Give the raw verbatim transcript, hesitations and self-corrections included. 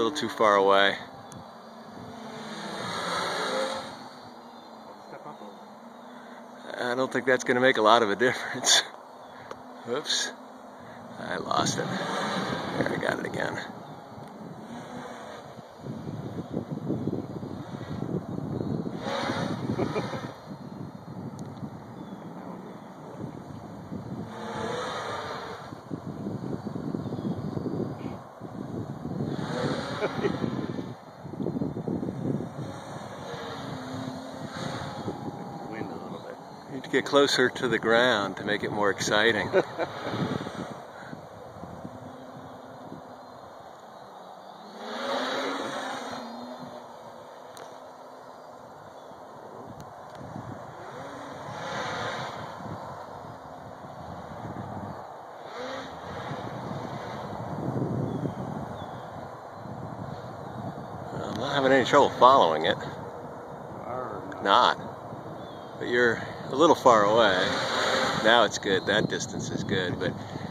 little too far away. I don't think that's going to make a lot of a difference. Oops. I lost it. There, I got it again. Wind a little bit. You need to get closer to the ground to make it more exciting. I'm not having any trouble following it. Not. But you're a little far away. Now it's good. That distance is good. But